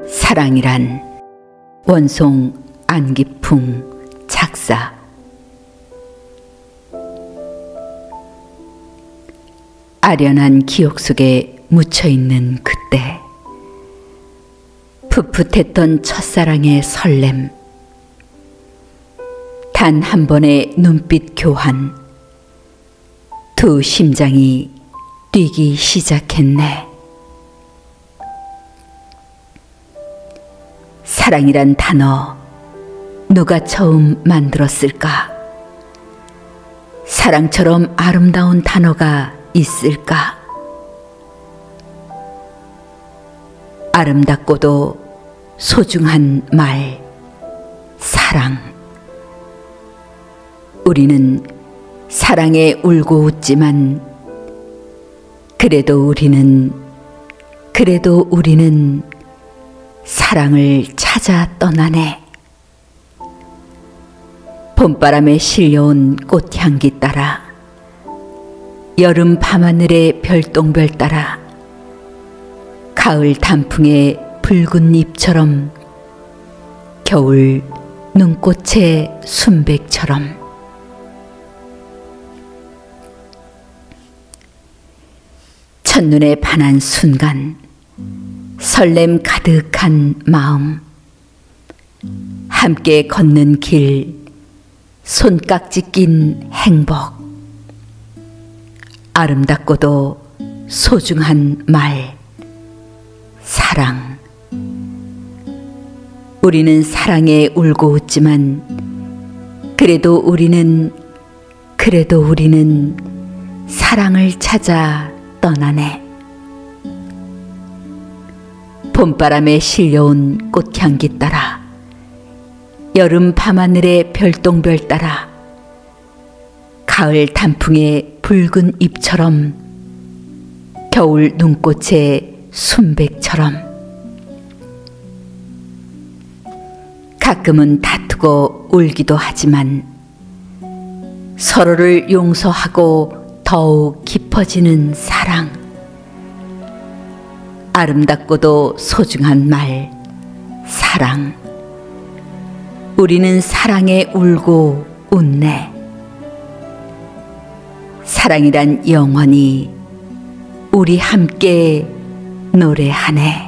사랑이란 원송 안기풍 작사. 아련한 기억 속에 묻혀있는 그때, 풋풋했던 첫사랑의 설렘, 단 한 번의 눈빛 교환, 두 심장이 뛰기 시작했네. 사랑이란 단어 누가 처음 만들었을까? 사랑처럼 아름다운 단어가 있을까? 아름답고도 소중한 말, 사랑. 우리는 사랑에 울고 웃지만 그래도 우리는 사랑을 찾아 떠나네. 봄바람에 실려온 꽃향기 따라, 여름 밤하늘의 별똥별 따라, 가을 단풍의 붉은 잎처럼, 겨울 눈꽃의 순백처럼. 첫눈에 반한 순간, 설렘 가득한 마음, 함께 걷는 길, 손깍지 낀 행복, 아름답고도 소중한 말, 사랑. 우리는 사랑에 울고 웃지만 그래도 우리는 사랑을 찾아 떠나네. 봄바람에 실려온 꽃향기 따라, 여름 밤하늘의 별똥별 따라, 가을 단풍의 붉은 잎처럼, 겨울 눈꽃의 순백처럼. 가끔은 다투고 울기도 하지만 서로를 용서하고 더욱 깊어지는 사랑. 아름답고도 소중한 말, 사랑. 우리는 사랑에 울고 웃네. 사랑이란 영원히 우리 함께 노래하네.